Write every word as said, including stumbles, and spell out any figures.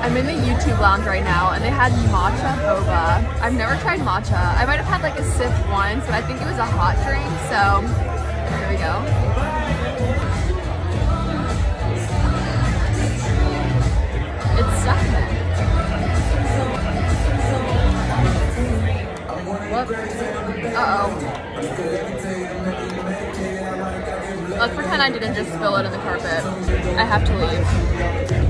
I'm in the YouTube lounge right now and they had matcha boba. I've never tried matcha. I might have had like a sip once, but I think it was a hot drink, so here we go. It's definite. Whoops. Uh-oh. Let's pretend I didn't just spill it in the carpet. I have to leave.